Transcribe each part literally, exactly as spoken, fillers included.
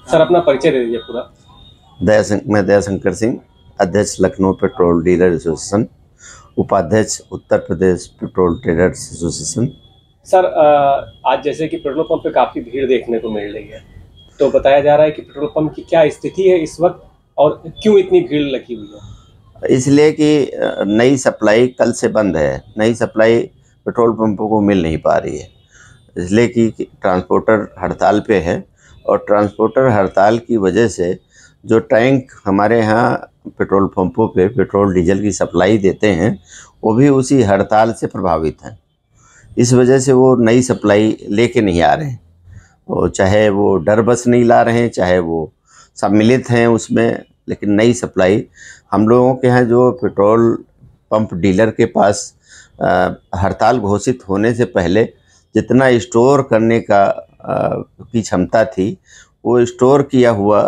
Sir अपना परिचय दे दीजिए पूरा। दया मैं दयाशंकर सिंह, अध्यक्ष लखनऊ पेट्रोल डीलर एसोसिएशन, उपाध्यक्ष Uttar Pradesh petrol traders association. Sir आज जैसे कि पेट्रोल पंप पे काफ़ी भीड़ देखने को मिल रही है, तो बताया जा रहा है कि पेट्रोल पंप की क्या स्थिति है इस वक्त और क्यों इतनी भीड़ लगी हुई है? इसलिए कि नई सप्लाई कल से बंद है, नई सप्लाई पेट्रोल पंपों को मिल नहीं पा रही है, इसलिए कि ट्रांसपोर्टर हड़ताल पे है और ट्रांसपोर्टर हड़ताल की वजह से जो टैंक हमारे यहाँ पेट्रोल पंपों पे पेट्रोल डीजल की सप्लाई देते हैं वो भी उसी हड़ताल से प्रभावित हैं। इस वजह से वो नई सप्लाई लेके नहीं आ रहे हैं, और चाहे वो डर बस नहीं ला रहे हैं, चाहे वो सम्मिलित हैं उसमें, लेकिन नई सप्लाई हम लोगों के यहाँ जो पेट्रोल पंप डीलर के पास आ, हड़ताल घोषित होने से पहले जितना स्टोर करने का आ, की क्षमता थी वो स्टोर किया हुआ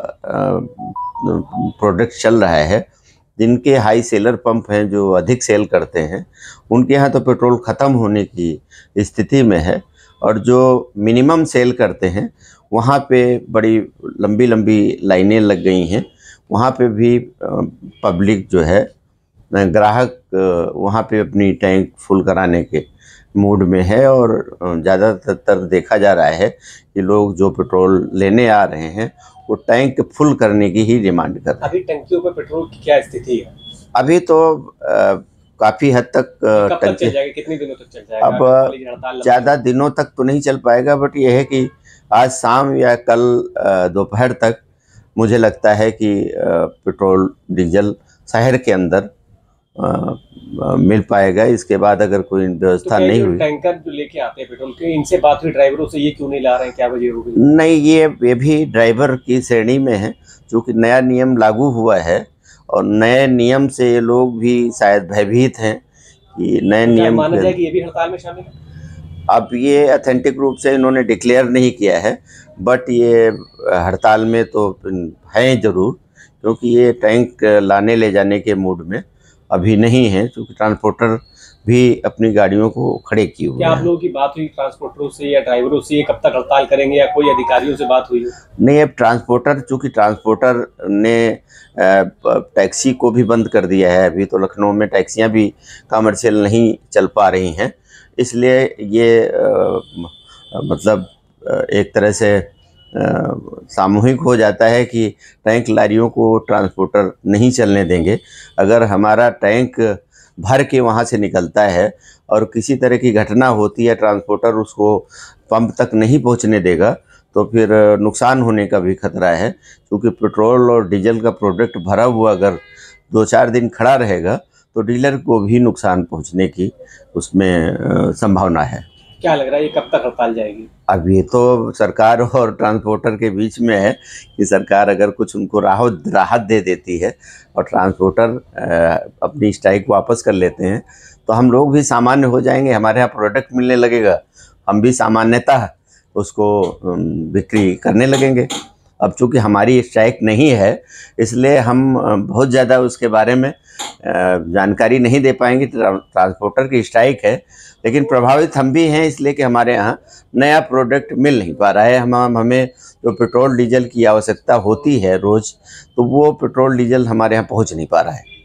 प्रोडक्ट चल रहा है। जिनके हाई सेलर पंप हैं जो अधिक सेल करते हैं उनके यहाँ तो पेट्रोल ख़त्म होने की स्थिति में है, और जो मिनिमम सेल करते हैं वहाँ पे बड़ी लंबी लंबी लाइनें लग गई हैं। वहाँ पे भी पब्लिक जो है ग्राहक वहाँ पे अपनी टैंक फुल कराने के मूड में है, और ज़्यादातर देखा जा रहा है कि लोग जो पेट्रोल लेने आ रहे हैं वो टैंक फुल करने की ही डिमांड कर रहे हैं। अभी टंकियों पर पेट्रोल की क्या स्थिति है? अभी तो काफ़ी हद तक कब तक चल जाएगा, कितने दिनों तक चल जाएगा? अब ज़्यादा दिनों तक तो नहीं चल पाएगा, बट यह है कि आज शाम या कल दोपहर तक मुझे लगता है कि पेट्रोल डीजल शहर के अंदर आ, आ, मिल पाएगा। इसके बाद अगर कोई व्यवस्था तो नहीं हुई, टैंकर जो लेके आते हैं पेट्रोल के, इनसे बात हुई ड्राइवरों से, ये क्यों नहीं ला रहे हैं, क्या वजह होगी? नहीं, ये ये भी ड्राइवर की श्रेणी में है, क्योंकि नया नियम लागू हुआ है और नए नियम से ये लोग भी शायद भयभीत हैं कि नए तो नियम माना जाए कि ये भी हड़ताल में शामिल है। अब ये ऑथेंटिक रूप से इन्होंने डिक्लेयर नहीं किया है, बट ये हड़ताल में तो हैं ज़रूर, क्योंकि ये टैंक लाने ले जाने के मूड में अभी नहीं है, क्योंकि ट्रांसपोर्टर भी अपनी गाड़ियों को खड़े किए हुए हैं। क्या आप लोगों की बात हुई ट्रांसपोर्टरों से या ड्राइवरों से, ये कब तक हड़ताल करेंगे, या कोई अधिकारियों से बात हुई? नहीं, अब ट्रांसपोर्टर, चूँकि ट्रांसपोर्टर ने टैक्सी को भी बंद कर दिया है, अभी तो लखनऊ में टैक्सियाँ भी कमर्शियल नहीं चल पा रही हैं, इसलिए ये आ, मतलब एक तरह से आ, सामूहिक हो जाता है कि टैंक लारियों को ट्रांसपोर्टर नहीं चलने देंगे। अगर हमारा टैंक भर के वहाँ से निकलता है और किसी तरह की घटना होती है, ट्रांसपोर्टर उसको पंप तक नहीं पहुँचने देगा, तो फिर नुकसान होने का भी खतरा है, क्योंकि पेट्रोल और डीजल का प्रोडक्ट भरा हुआ अगर दो चार दिन खड़ा रहेगा तो डीलर को भी नुकसान पहुंचने की उसमें संभावना है। क्या लग रहा है ये कब तक हड़ताल जाएगी? अब ये तो सरकार और ट्रांसपोर्टर के बीच में है कि सरकार अगर कुछ उनको राहत राहत दे देती है और ट्रांसपोर्टर अपनी स्ट्राइक वापस कर लेते हैं तो हम लोग भी सामान्य हो जाएंगे, हमारे यहाँ प्रोडक्ट मिलने लगेगा, हम भी सामान्यतः उसको बिक्री करने लगेंगे। अब चूँकि हमारी स्ट्राइक नहीं है इसलिए हम बहुत ज़्यादा उसके बारे में जानकारी नहीं दे पाएंगे। ट्रांसपोर्टर की स्ट्राइक है, लेकिन प्रभावित हम भी हैं, इसलिए कि हमारे यहाँ नया प्रोडक्ट मिल नहीं पा रहा है। हम हमें जो पेट्रोल डीजल की आवश्यकता होती है रोज़, तो वो पेट्रोल डीजल हमारे यहाँ पहुँच नहीं पा रहा है।